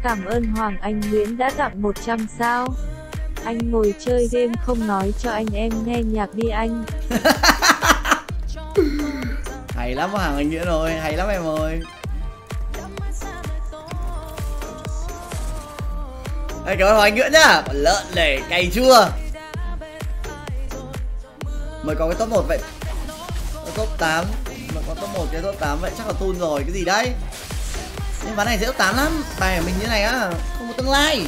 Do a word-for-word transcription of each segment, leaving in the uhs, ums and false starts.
Cảm ơn Hoàng Anh Nguyễn đã tặng một trăm sao. Anh ngồi chơi game không nói cho anh em nghe nhạc đi anh. Hay lắm Hoàng Anh Nguyễn ơi, hay lắm em ơi. Ê, cảm ơn Hoàng Anh Nguyễn nhá. Lợn này cày chưa? Mới có cái top một vậy. Top tám. Mà có top một cái top tám vậy chắc là tun rồi. Cái gì đấy? Nhưng ván này dễ top tám lắm. Bài của mình như này á, không có tương lai.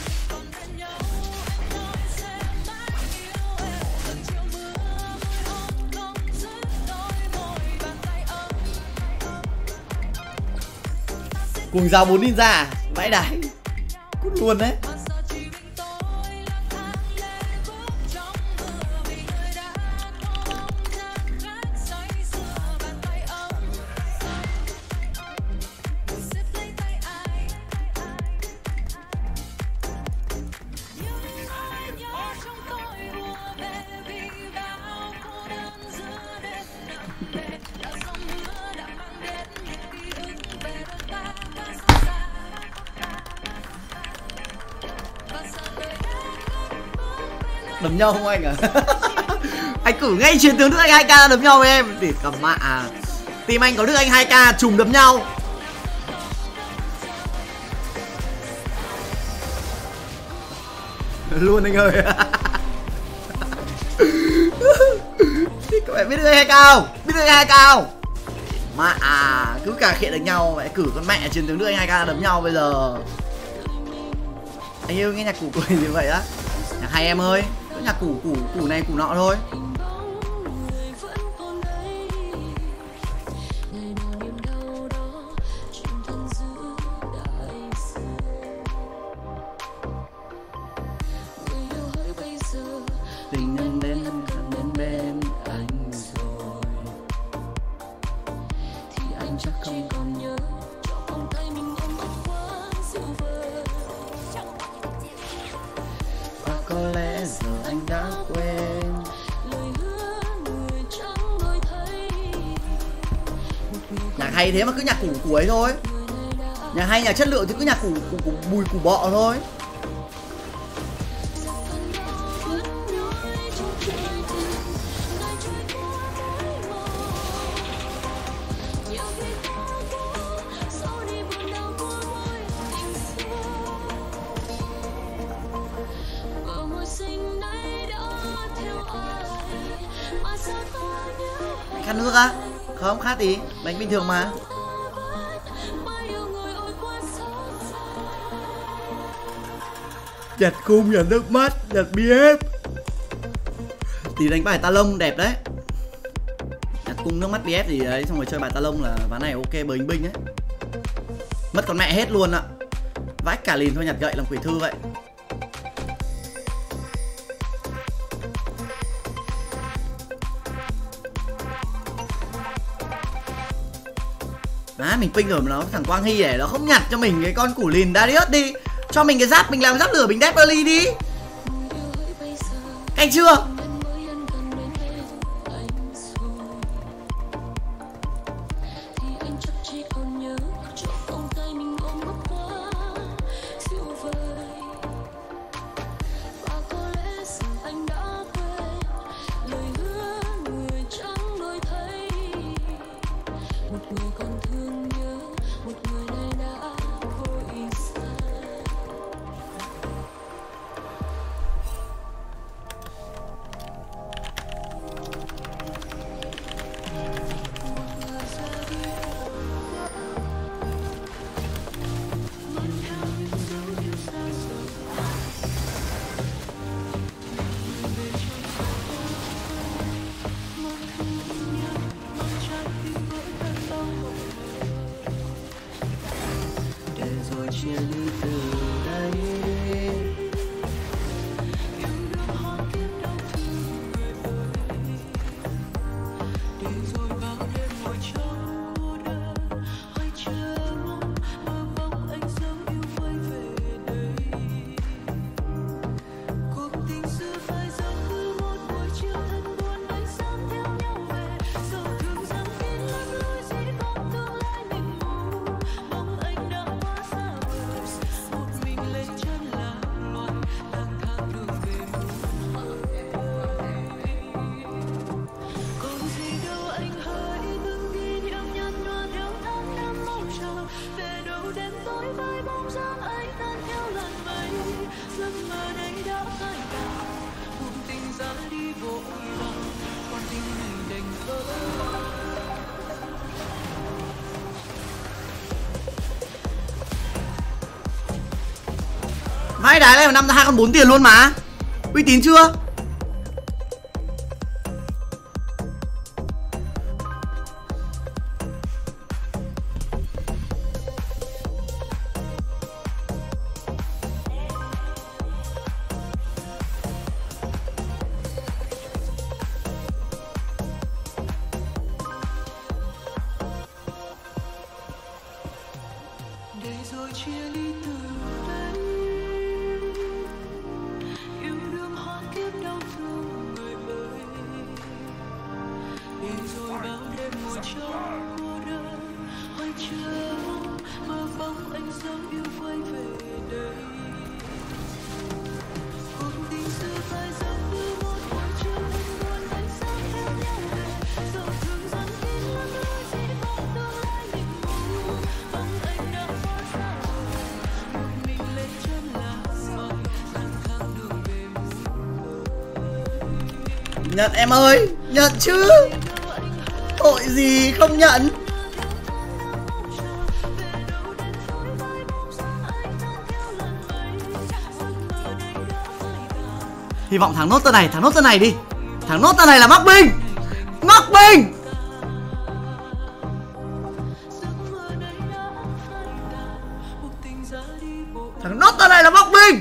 Cuồng rào bốn ninja vãi đái. Cút luôn đấy. Đấm nhau không anh à? Anh cử ngay chiến tướng Đức Anh hai k đấm nhau với em để cầm mạ à. Team anh có Đức Anh hai k trùng đấm nhau. Luôn anh ơi. Các bạn biết Đức Anh hai k không? Biết Đức Anh hai k không? Mạ à, cứ cà khịa đánh nhau mẹ cử con mẹ chiến tướng Đức Anh hai k đấm nhau bây giờ. Anh yêu nghe nhạc củ cười như vậy á. Nhạc hay em ơi. Cứ nhạc củ củ củ này củ nọ thôi. Tình anh đến đến bên anh rồi thì anh chắc không còn nhớ. Và có lẽ giờ anh đã quên nhạc hay thế mà cứ nhạc củ củ ấy thôi. Nhạc hay nhạc chất lượng thì cứ nhạc củ củ, củ bùi củ bọ thôi. Khát nước á? Không khát tí, bánh bình thường mà. Giật khung, giật nước mắt, giật bê ép. Tí đánh bài ta lông đẹp đấy. Giật cung nước mắt bê ép gì đấy, xong rồi chơi bài ta lông là ván này ok bờ binh đấy. Mất con mẹ hết luôn ạ. Vãi cả lìn thôi nhặt gậy làm quỷ thư vậy. Á, mình ping rồi mà nó thằng Quang Hy để nó không nhặt cho mình cái con củ lìn Darius đi. Cho mình cái giáp, mình làm giáp lửa, mình đép early đi. Canh chưa? Hai đái này năm hai con bốn tiền luôn mà. Uy tín chưa? Nhận em ơi, nhận chứ. Tội gì không nhận. Hy vọng thằng nốt tên này, thằng nốt tên này đi. Thằng nốt tên này là mắc binh. Mắc binh. Thằng nốt tên này là mắc binh.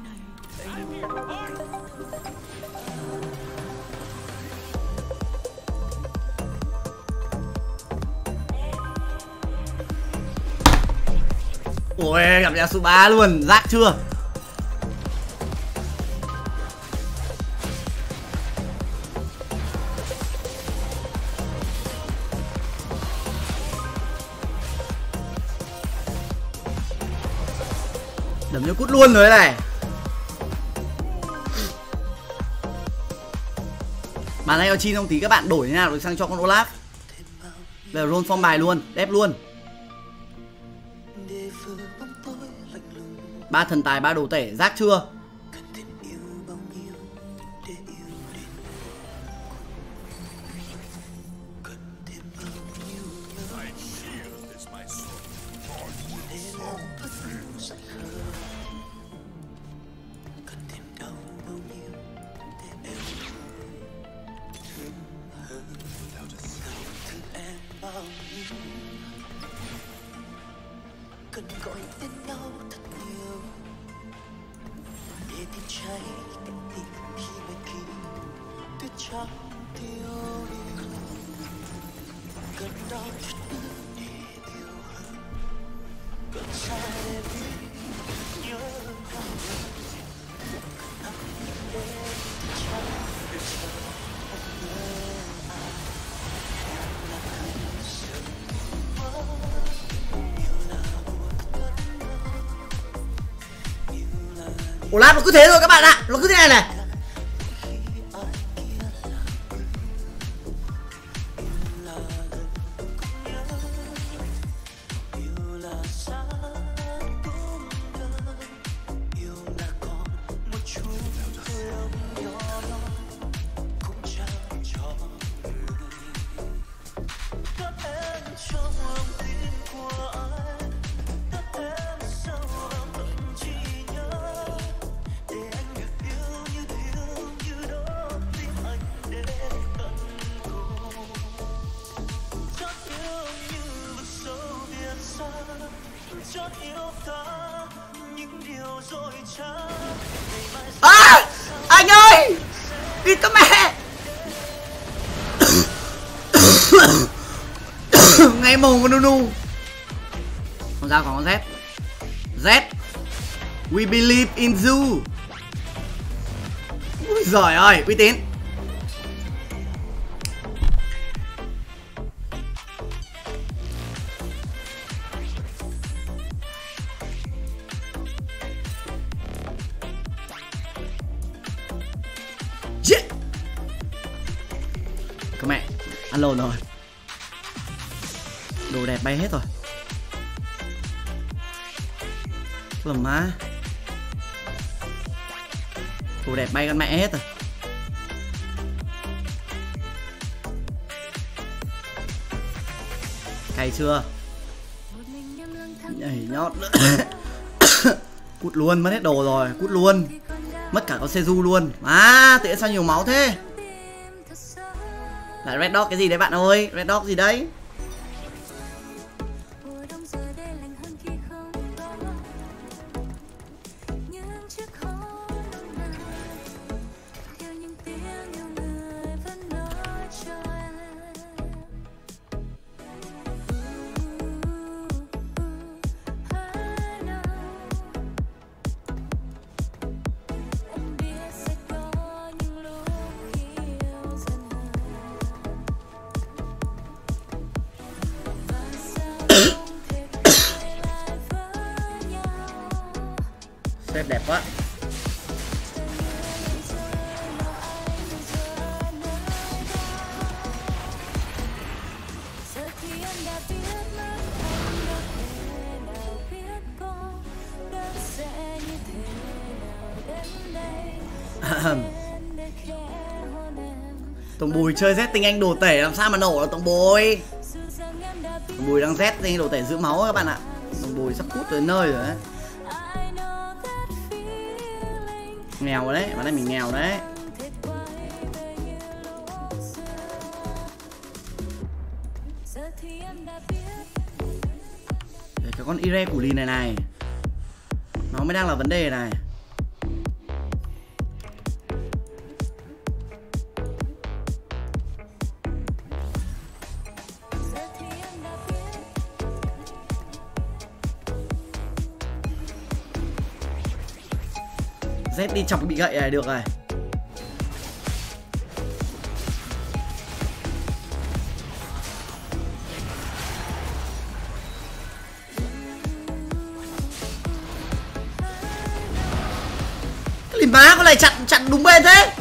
Ôi, gặp nhà số ba luôn, rác chưa? Đấm như cút luôn rồi này. Bàn này có chi không tí các bạn đổi thế nào được sang cho con Olaf. Bây giờ roll form bài luôn, đép luôn. Ba thần tài, ba đồ tể, rác chưa? Cần gọi tên nhau thật nhiều để tin cháy cánh tim khi mai kia tuyết trắng tiêu đi. Cần đau chút nữa để yêu hơn, cần xa để biết nhớ đau hơn. Cần nắng để tin cháy để chờ không nhớ ai là cơn sương mơ. Olaf nó cứ thế thôi các bạn ạ, nó cứ thế này này. À, anh ơi, đi các mẹ. Ngay mồm con Nunu. Con dao còn con Z. Z. We believe in you. Ui giời ơi, uy tín. Các mẹ ăn lồn rồi. Đồ đẹp bay hết rồi. Lầm má. Đồ đẹp bay con mẹ hết rồi. Cay chưa? Nhảy nhót nữa. Cút luôn, mất hết đồ rồi, cút luôn. Mất cả con Seju luôn. À, tự nhiên sao nhiều máu thế? Lại Red Dog cái gì đấy bạn ơi? Red Dog gì đấy? Xếp đẹp quá. Tổng Bùi chơi Z tinh anh đồ tể làm sao mà nổ được Tổng Bùi. Tổng Bùi đang Z tinh anh đồ tể giữ máu các bạn ạ. Tổng Bùi sắp cút tới nơi rồi đấy. Nghèo đấy, bạn này mình nghèo đấy. Để cái con Ire củ lì này này, nó mới đang là vấn đề này. Z đi chọc bị gậy này được rồi. Cái lì má con này chặn chặn đúng bên thế.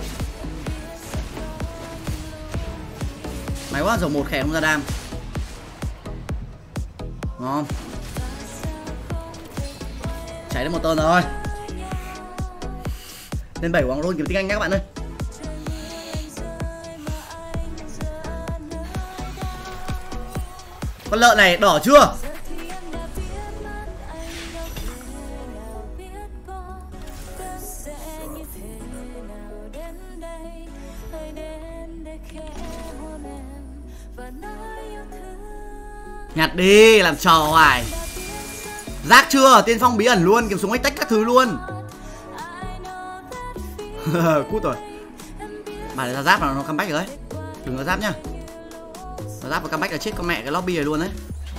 Máy quá, dầu một khẻ không ra đam. Ngon. Cháy đến một tơn rồi. Lên bảy quảng luôn kiếm tiếng Anh nhé các bạn ơi. Con lợn này đỏ chưa? Nhặt đi, làm trò hoài. Rác chưa? Tiên phong bí ẩn luôn, kiếm súng ách tách các thứ luôn. Cút rồi. Bà này ra giáp là nó comeback rồi đấy. Đừng có giáp nhá. Ra giáp và comeback là chết con mẹ cái lobby này luôn đấy.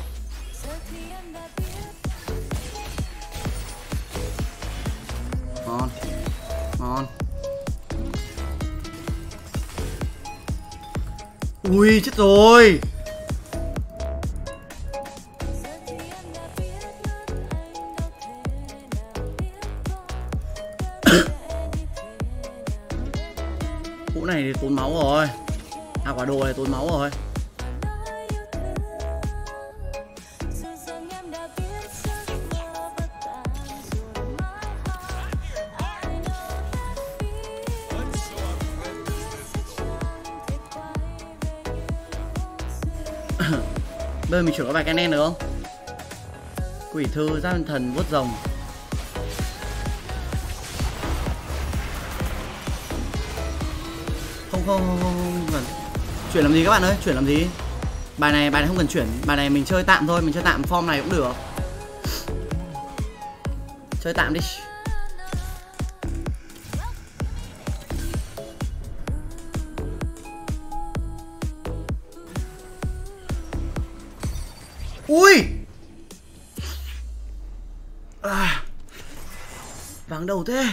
Ngon. Ngon. Ui chết rồi. Mũ này thì tốn máu rồi. À quả đồ này tốn máu rồi. Bây giờ mình chuyển qua bài Canen được không? Quỷ thư, giáp thần, vuốt rồng. Không không không không cần. Chuyển làm gì các bạn ơi? Chuyển làm gì? Bài này bài này không cần chuyển, bài này mình chơi tạm thôi, mình chơi tạm form này cũng được. Chơi tạm đi. Ui à, vắng đầu thế.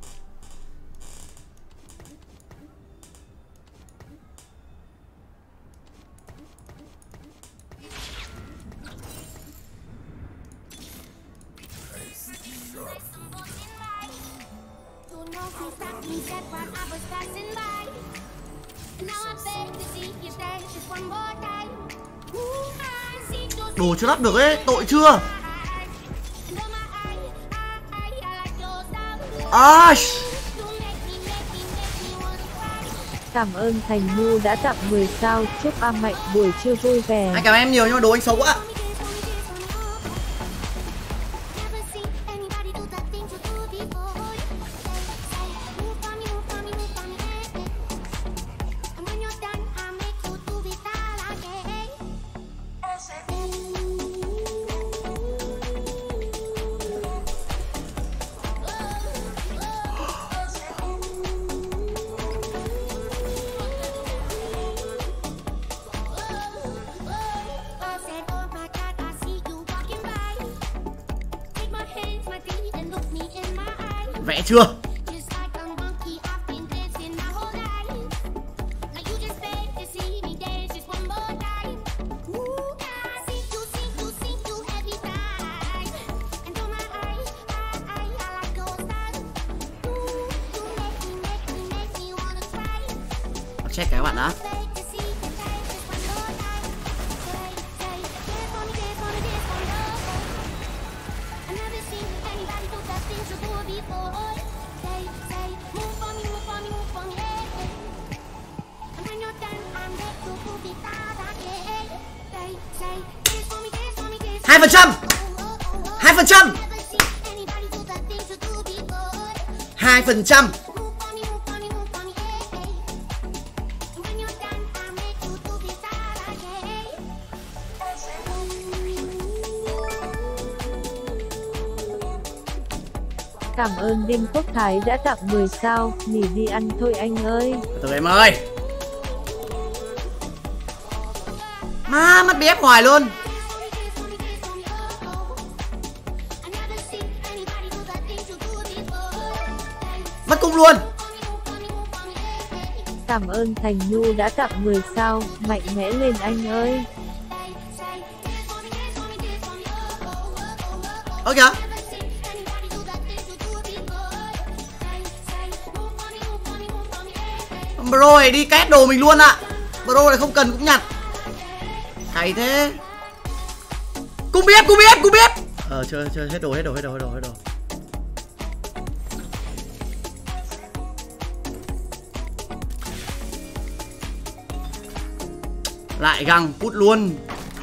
Đồ chưa lắp được ấy, tội chưa? À. Cảm ơn Thành Nhu đã tặng mười sao, chúc A Mạnh buổi trưa vui vẻ. Anh cảm ơn em nhiều nhưng mà đồ anh xấu quá. Vẽ chưa? Check cái các bạn đã. Hai phần trăm, hai phần trăm, hai phần trăm. Cảm ơn Đinh Quốc Thái đã tặng mười sao, nghỉ đi ăn thôi anh ơi. Từ em ơi. Má mất bép hoài luôn. Mất cung luôn. Cảm ơn Thành Nhu đã tặng mười sao, mạnh mẽ lên anh ơi. Ơ kìa. Bro này đi két đồ mình luôn ạ. Bro này không cần cũng nhặt. Hay thế. Cung biết, cung biết, cung biết. Ờ chơi chơi hết đồ, hết đồ, hết đồ, hết đồ, hết đồ. Lại găng cút luôn.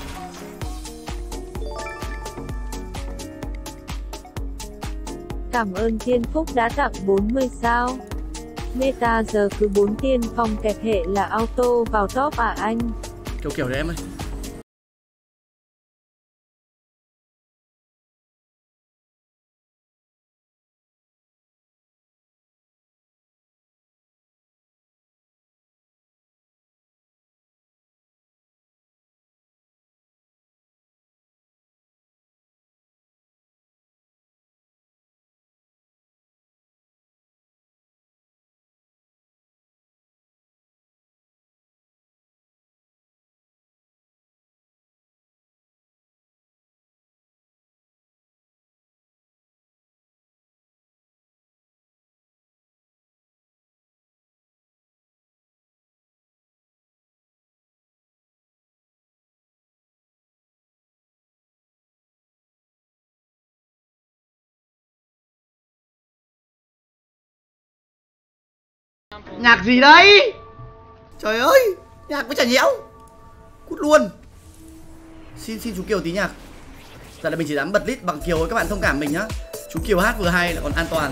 Cảm ơn Thiên Phúc đã tặng bốn mươi sao. Meta giờ cứ bốn tiên phong kẹp hệ là auto vào top à anh? Kiểu kiểu đấy em ơi. Nhạc gì đấy? Trời ơi, nhạc với chả nhẽo. Cút luôn. Xin xin chú Kiều tí nhạc. Giờ là mình chỉ dám bật list bằng Kiều thôi, các bạn thông cảm mình nhá. Chú Kiều hát vừa hay lại còn an toàn.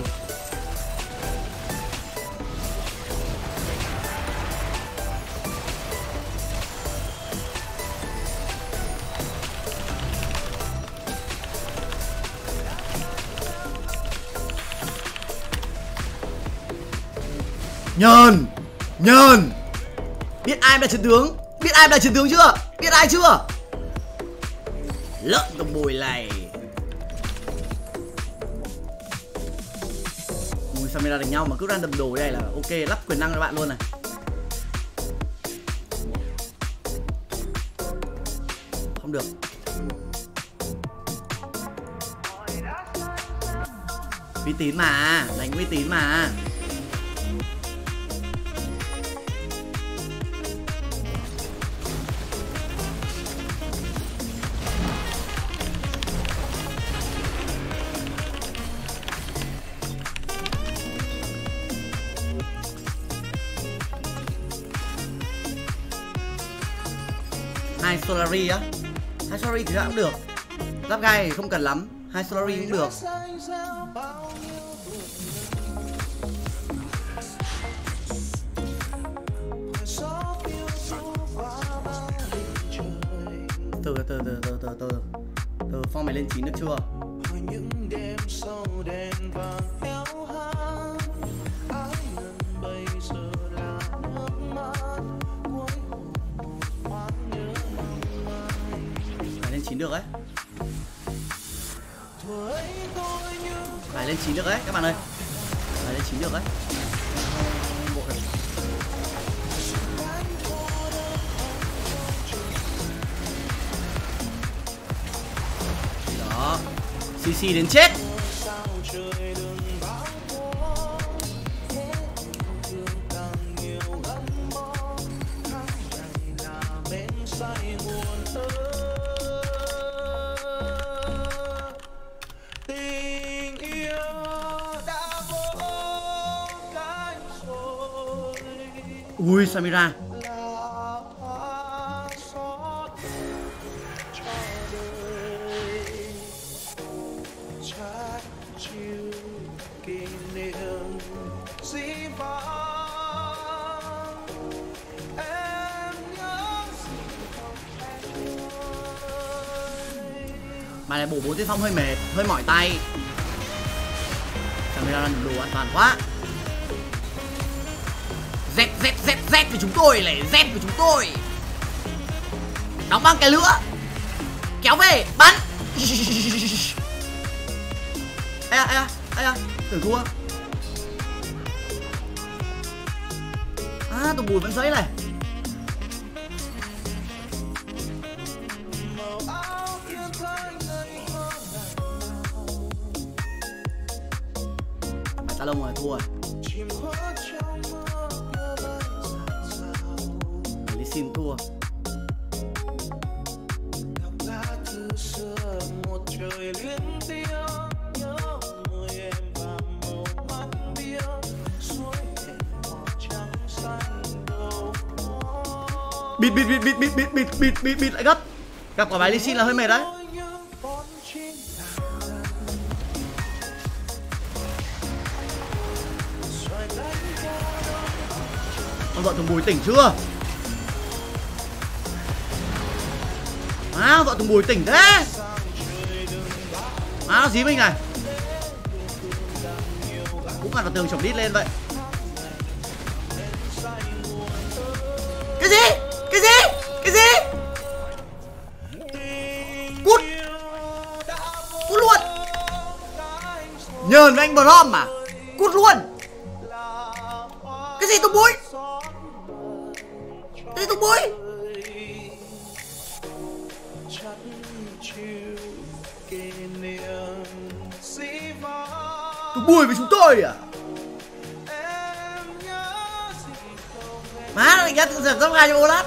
Nhờn, nhờn. Biết ai là chiến tướng? Biết ai là chiến tướng chưa? Biết ai chưa? Lợn đồng bồi này. Ui sao mình ra đánh nhau mà cứ random đồ đây là ok, lắp quyền năng cho bạn luôn này. Không được. Uy tín mà, đánh uy tín mà. Hai Solari á. Hai Solari thì cũng được. Giáp gai thì không cần lắm. Hai Solari cũng được. Từ từ từ từ từ từ từ form mày lên chín được chưa? Phải lên chín được đấy. Phải lên chín được đấy các bạn ơi. Đấy, lên chín được đấy. Bộ này. Đó. xê xê đến chết. Ui, Samira. Mà này bổ bốn tiên phong hơi mệt, hơi mỏi tay. Samira đang đồ an toàn quá. Z, Z, Z, Z với chúng tôi này, Z với chúng tôi. Đóng băng cái lửa. Kéo về, bắn. Ê à, ê à, ê à, tưởng thua. À, tụi Bùi vẫn giấy này. Mày ta lông rồi, thua rồi. Lý xin thua. Bịt bịt bịt bịt bịt bịt bịt bịt bịt bịt lại gấp. Gặp quả bài Lee Sin là hơi mệt đấy. Con vợ thằng Bùi tỉnh chưa? À, vợ thằng Bùi tỉnh thế. À, nó dí mình này. Cũng ngặt vào tường chổng đít lên vậy. Cái gì? Cái gì? Cái gì? Cút. Cút luôn. Nhờn với anh Brom mà. Cút luôn. Cái gì Tùng Bùi? Cái gì Tùng Bùi? Tùng Bùi với chúng tôi à? Má nó tự giật ra ngoài cho ô lát.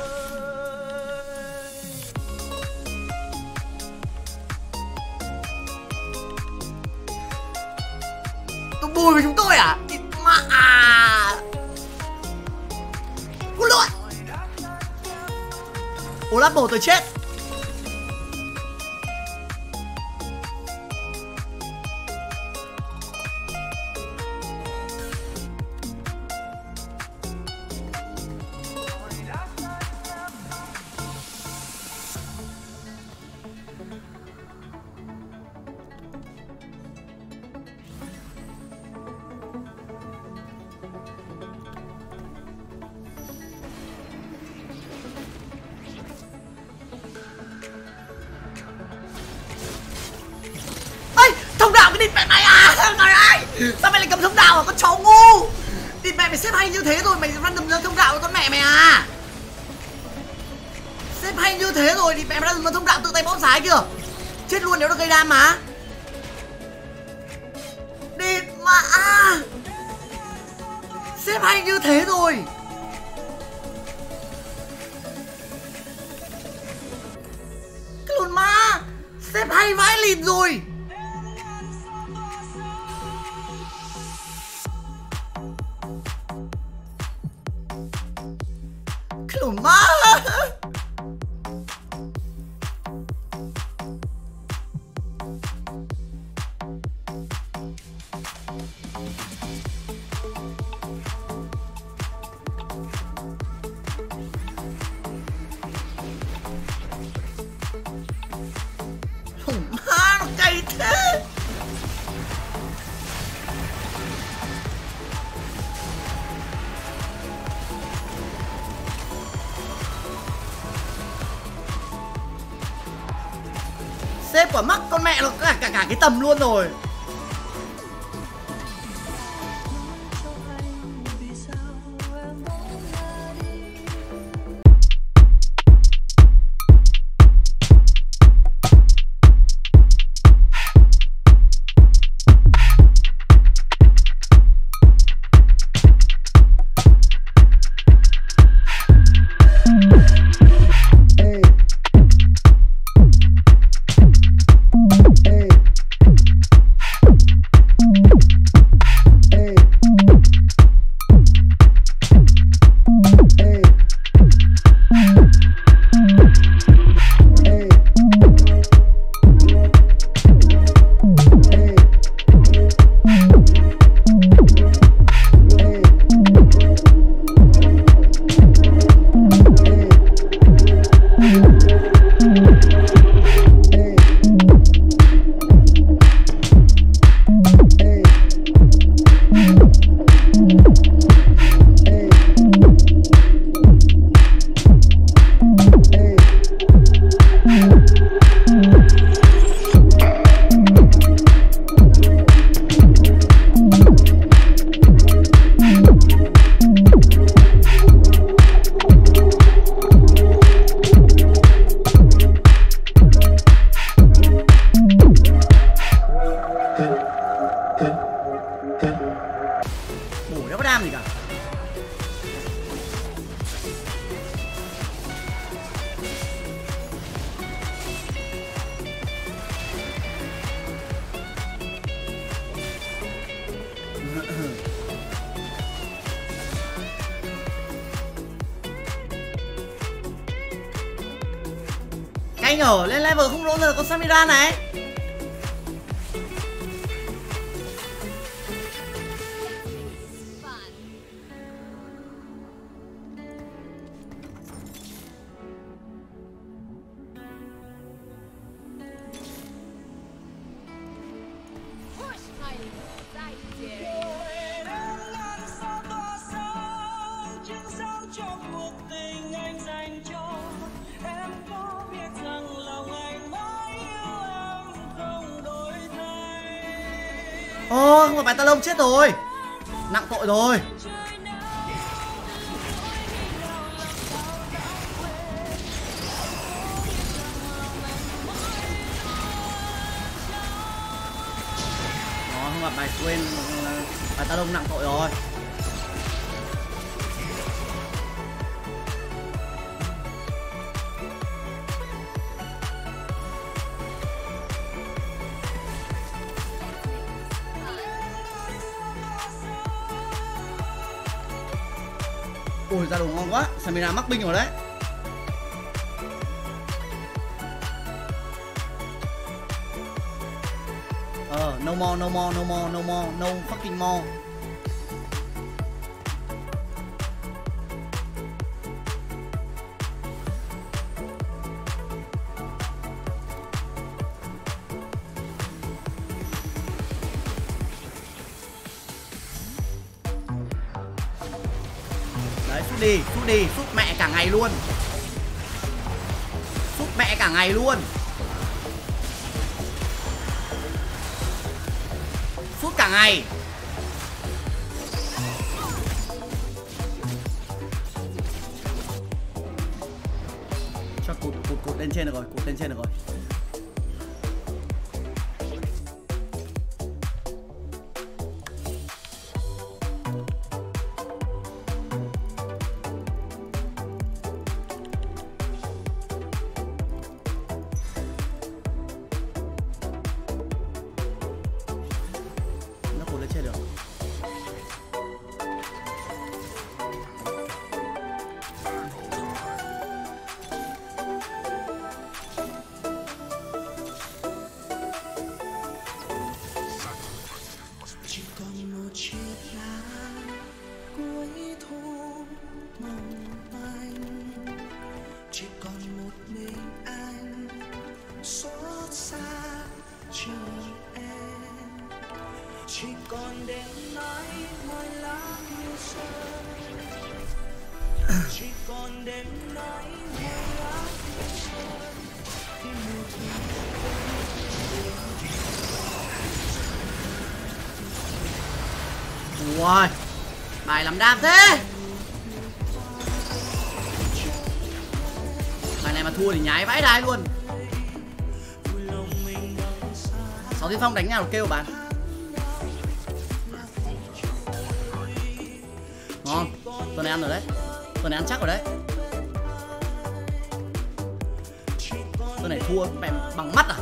Tùng Bùi với chúng tôi à? Mà à. Cút luôn. Ô lát bổ tôi chết. Thông đạo cái địt mẹ mày à? Trời ơi, sao mày lại cầm thông đạo à con chó ngu? Địt mẹ mày xếp hay như thế rồi mày vẫn đừng lên thông đạo với con mẹ mày à? Xếp hay như thế rồi thì mẹ mày đang lên thông đạo tự tay bóp trái kìa. Chết luôn nếu nó gây đam mà. Địt mà à. Xếp hay như thế rồi. Cái lồn ma. Xếp hay vãi lìn rồi. Cái lồn ma. Lồn ma nó cay thế. Xếp quả mắt con mẹ nó cả cả cả cái tầm luôn rồi. hay nhở, lên level không lỗ rồi có Samira này. Ô, không phải bài ta lông chết rồi. Nặng tội rồi. Nó không gặp bài quên, bài ta lông nặng tội rồi. Ôi ra đồ ngon quá, Samira mắc binh rồi đấy. Ờ, no more, no more, no more, no more, no fucking more. Đấy, sút đi, sút đi, sút mẹ cả ngày luôn. Sút mẹ cả ngày luôn. Sút cả ngày. Cho cột, cột, cột lên trên được rồi, cột lên trên được rồi. Ui, bài làm đam thế. Bài này mà thua thì nhái vãi đai luôn. Sáu Tiên Phong đánh nào kêu bạn. Ngon, tuần này ăn rồi đấy. Tuần này ăn chắc rồi đấy. Tuần này thua bằng mắt à?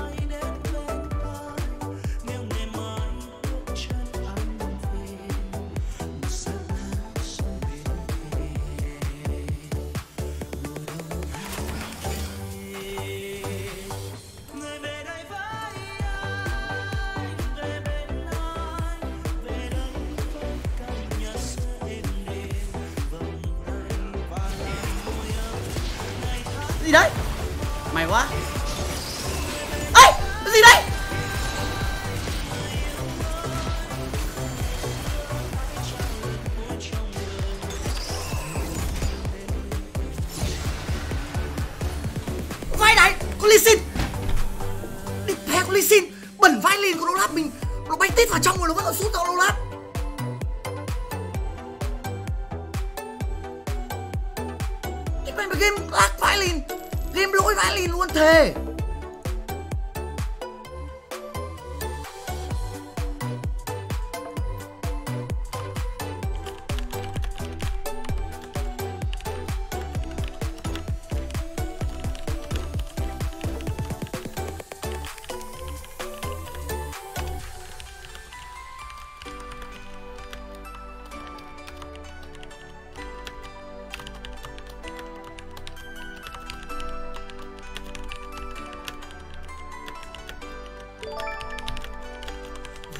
Gì đấy? Mày quá. Ê, cái gì đấy? Vai này, con Lee Sin. Địch phe con Lee Sin, bẩn vai lìn của Olaf mình, nó bay tít vào trong rồi nó vẫn còn sút tao Olaf. Cái này mà game lag vai lìn. Game lỗi vãi lìn luôn thề.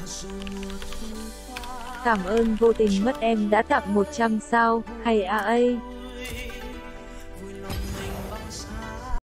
Cảm ơn vô tình mất em đã tặng một trăm sao, hay a a.